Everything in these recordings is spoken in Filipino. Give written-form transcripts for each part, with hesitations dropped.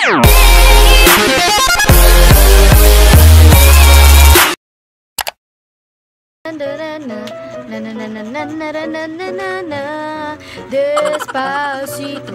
Despacito.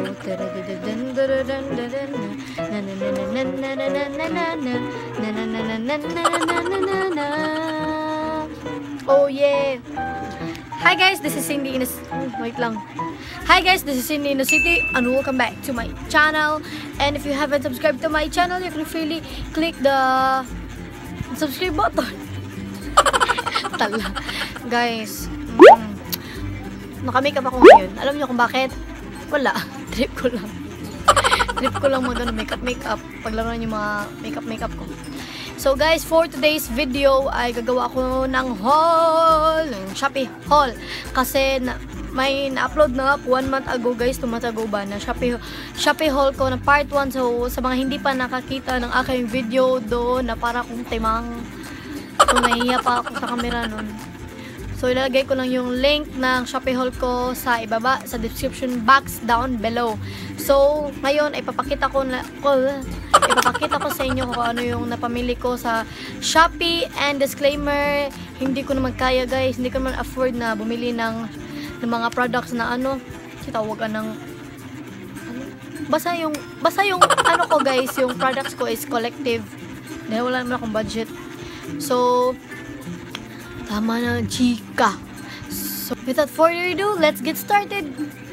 Oh yeah. Hi guys, this is Cindy in wait lang. Hi guys, this is Cindy in the City and welcome back to my channel. And if you haven't subscribed to my channel, you can freely click the subscribe button. Tala. Guys, naka-makeup ako ngayon. Alam niyo kung bakit? Wala. Trip ko lang. Trip ko lang makeup. Paglaro niyo mga makeup ko. So guys, for today's video ay gagawa ako ng haul, ng Shopee haul. Kasi may na-upload na 1 month ago guys, 2 months ago ba, na Shopee haul ko na part 1. So sa mga hindi pa nakakita ng aking video doon na para kung timang, so nahihiya pa ako sa camera nun. So ilalagay ko lang yung link ng Shopee haul ko sa ibaba, sa description box down below. So ngayon ay ipapakita ko sa inyo kung ano yung napamili ko sa Shopee. And disclaimer, hindi ko naman kaya guys, hindi ko naman afford na bumili ng mga products na tawag ng basta yung ano ko guys, yung products ko is collective dahil wala naman akong budget. So tama na chika. So without further ado, let's get started.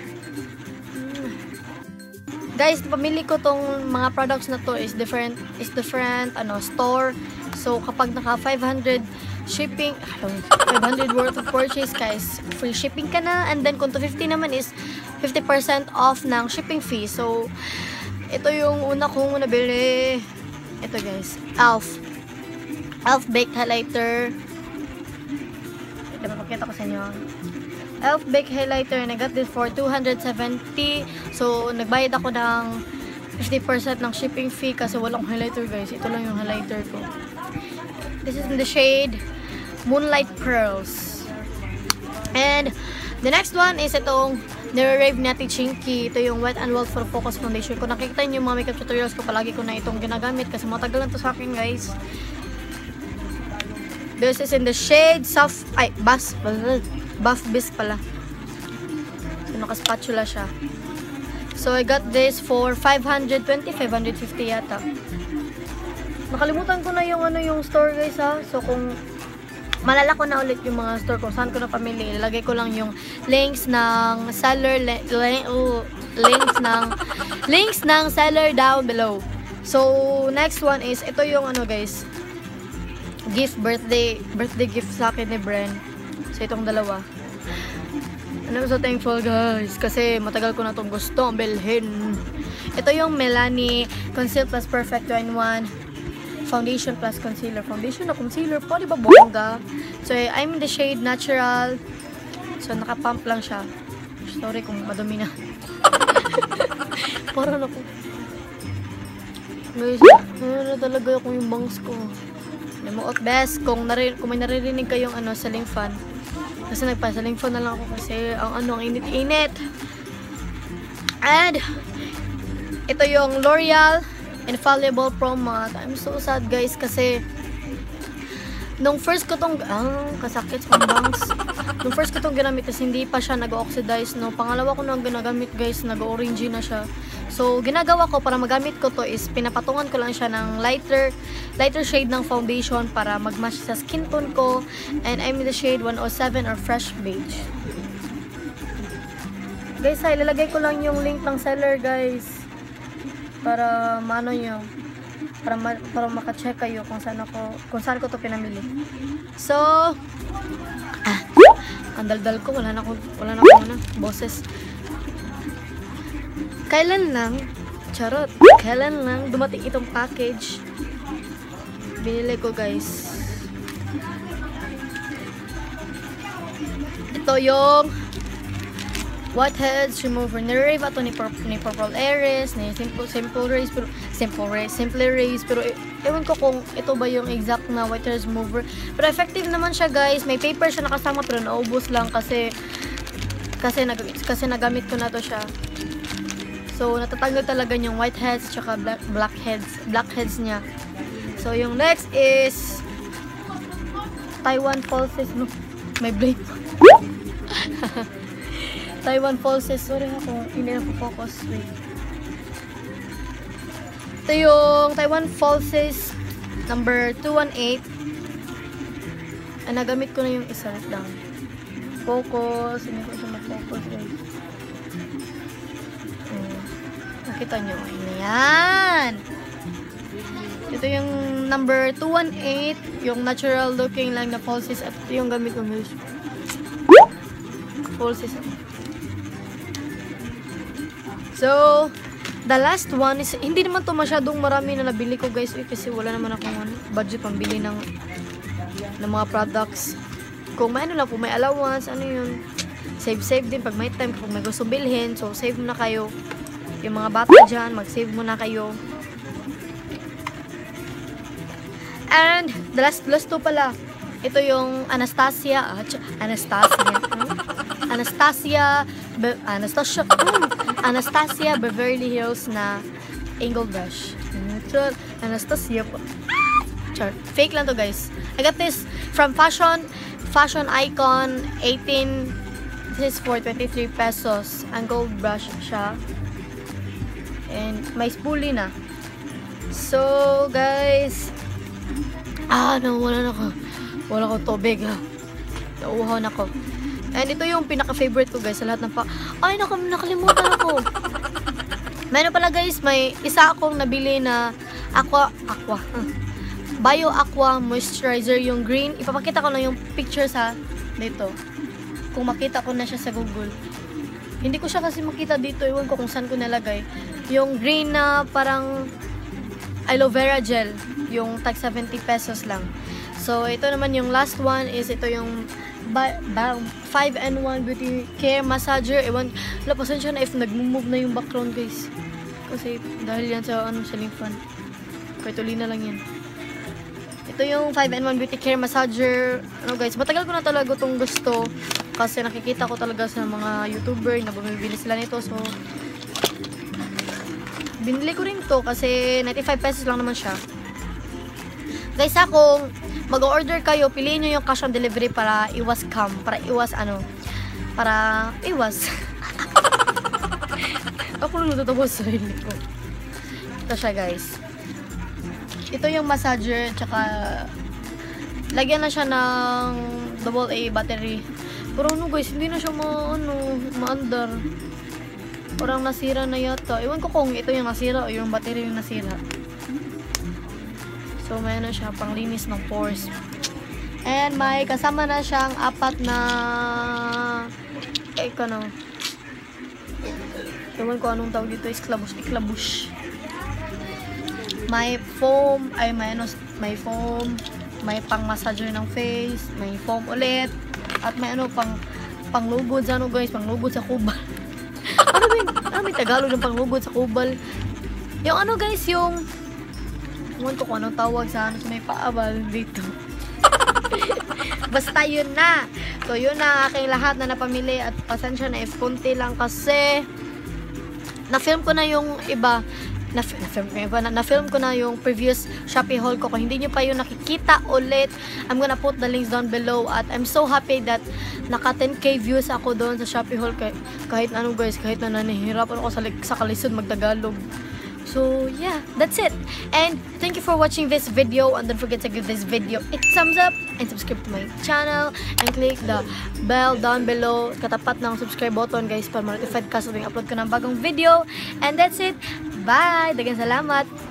Guys, pamili ko tong mga products na to is different store. So kapag naka 500 shipping, 500 worth of purchase guys, free shipping ka na. And then kung 250 naman is 50% off ng shipping fee. So ito yung una kong nabili. Ito guys, Elf Baked Highlighter. Pakita ko sa inyo. Elf Baked Highlighter, and I got this for 270. So nagbayad ako ng 50% ng shipping fee kasi walang highlighter guys. Ito lang yung highlighter ko. This is in the shade Moonlight Pearls. And the next one is itong Nire-Rave Natty Chinky. Ito yung Wet n Wild for Focus Foundation. Kung nakikita niyo yung mga makeup tutorials ko, palagi ko na itong ginagamit kasi matagal na to sa akin guys. This is in the shade Buff Bisque pala. So, naka-spatula siya. So, I got this for 520, 550 yata. Nakalimutan ko na yung store guys ha. So, kung malala ko na ulit yung mga store kung saan ko na pamili, ilalagay ko lang yung links ng seller, links ng seller down below. So, next one is, ito yung guys, birthday gift sa akin ni Bren. So itong dalawa. I'm so thankful guys kasi matagal ko na itong gusto bilhin. Ito yung Melanie Conceal Plus Perfect 2-in-1 Foundation Plus Concealer. Foundation na concealer po, di ba bongga? So I'm in the shade Natural. So naka-pump lang siya. Sorry kung madumi na. Parang ako. Guys, na talaga ako yung bangs ko. Namuot best kung may naririnig kayong ceiling fan. Kasi nagpa-ceiling fan na lang ako kasi ang init-init. And ito yung L'Oreal Infallible Pro Matte. I'm so sad guys kasi nung first ko tong kasakit sa bangs. Nung first ko tong ginamit kasi hindi pa siya nag-oxidize no. Pangalawa ko nang ginagamit guys, nag-orange na siya. So, ginagawa ko para magamit ko to is pinapatungan ko lang siya ng lighter shade ng foundation para mag-match sa skin tone ko. And I'm in the shade 107 or Fresh Beige. Guys, ilalagay ko lang yung link ng seller guys. Para maano nyo. Para maka-check kayo kung saan ko to pinamili. So, ang daldal ko, wala na ako boses. Kailan lang dumating itong package binili ko guys. Ito yung Whiteheads Remover ni Rave. Ito ni Purple Aries, ni Simple Rays, pero ewan ko kung ito ba yung exact na Whiteheads Remover. Pero effective naman siya guys. May paper siya nakasama pero naubos lang kasi nagamit ko na to siya. So, natatanggal talaga yung whiteheads tsaka blackheads niya. So, yung next is Taiwan Falsies. No, may blade pa. Taiwan Falsies. Sorry ako, hindi na focus. Wait. Ito yung Taiwan Falsies number 218. Nagamit ko na yung isa lang. Focus. Hindi ko siya mag-focus. Nakita nyo. Ayan. Ito yung number 218. Yung natural looking lang na falsies. At ito yung gamit ko guys. Falsies. So, the last one is, hindi naman to masyadong marami na nabili ko guys. Kasi wala naman akong budget pambili ng mga products. Kung may ano lang po, may allowance, ano yun. Save din pag may time, pag may gusto bilhin. So, save muna kayo. Yung mga bata dyan, mag-save muna kayo. And, the last two pala. Ito yung Anastasia Beverly Hills na angle brush. Anastasia po. Char. Fake lang to guys. I got this from Fashion Icon 18. This is for 23 pesos. Ang gold brush siya. And may spoolie na. So guys, wala ko tubig ha. Nauuhaw na ko. And ito yung pinaka-favorite ko guys sa lahat ng nakalimutan ako. Meron pala guys, may isa akong nabili na Bio Aqua Moisturizer, yung green. Ipapakita ko na yung picture sa dito. Kung makita ko na siya sa Google. Hindi ko siya kasi makita dito. Iwan ko kung saan ko nalagay. Yung green na parang aloe vera gel. Yung tag 70 pesos lang. So, ito naman yung last one is ito yung 5-in-1 Beauty Care Massager. Pasensya na if nag-move na yung background guys. Kasi dahil yan sa ceiling fan. Cartolina lang yan. Ito yung 5-in-1 Beauty Care Massager. Guys, matagal ko na talaga itong gusto. Kasi nakikita ko talaga sa mga YouTuber na bumibili sila nito. So, binili ko rin to kasi 95 pesos lang naman siya. Guys, kung mag-order kayo, piliin nyo yung cash on delivery para iwas scam. Para iwas Ako lang natatawa sa sarili ko. Ito siya guys. Ito yung massager, tsaka lagyan na siya ng AA battery. Pero guys, hindi na siya maandar. Parang nasira na yata. Iwan ko kung ito yung nasira o yung battery yung nasira. So, may ano siya, panglinis ng pores. And may kasama na siyang 4 na ewan ko anong tawag dito, iklabush. May foam, may foam, may pang massager ng face, may foam ulit, at may panglugod sa guys, panglugod sa kubal. May Tagalog ng panglugod sa kubal. Yung guys, yung ewan ko kung anong tawag sa may paabal dito. Basta yun na. So yun na aking lahat na napamili at pasensya na if konti lang kasi na-film ko na yung iba. Na-film ko na yung previous Shopee haul ko. Kung hindi nyo pa yung nakikita ulit, I'm gonna put the links down below. At I'm so happy that naka 10k views ako doon sa Shopee haul. Kahit guys, kahit na nanihirapan ako sa kalisod magtagalog. So yeah, that's it. And thank you for watching this video. And don't forget to give this video a thumbs up and subscribe to my channel and click the bell down below katapat ng subscribe button guys para ma-notified ka sa tuwing upload ko ng bagong video. And that's it. Bye! Daghang salamat!